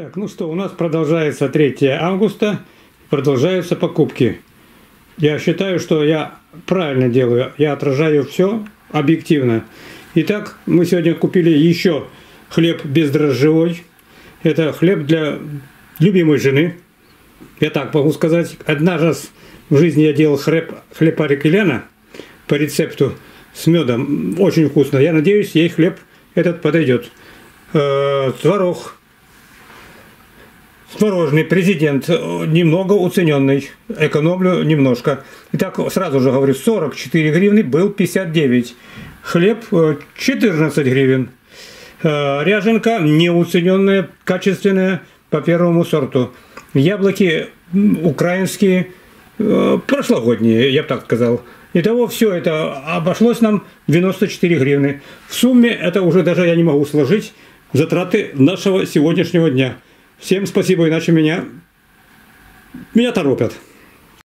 Так, ну что, у нас продолжается 3 августа, продолжаются покупки. Я считаю, что я правильно делаю, я отражаю все объективно. Итак, мы сегодня купили еще хлеб бездрожжевой. Это хлеб для любимой жены. Я так могу сказать, один раз в жизни я делал хлеб Арикеляна по рецепту с медом. Очень вкусно. Я надеюсь, ей хлеб этот подойдет. Творог. Творожный президент, немного уцененный, экономлю немножко. Итак, сразу же говорю, 44 гривны, был 59. Хлеб 14 гривен. Ряженка неуцененная, качественная, по первому сорту. Яблоки украинские, прошлогодние, я бы так сказал. Итого все это обошлось нам 94 гривны. В сумме это уже даже я не могу сложить затраты нашего сегодняшнего дня. Всем спасибо, иначе меня торопят.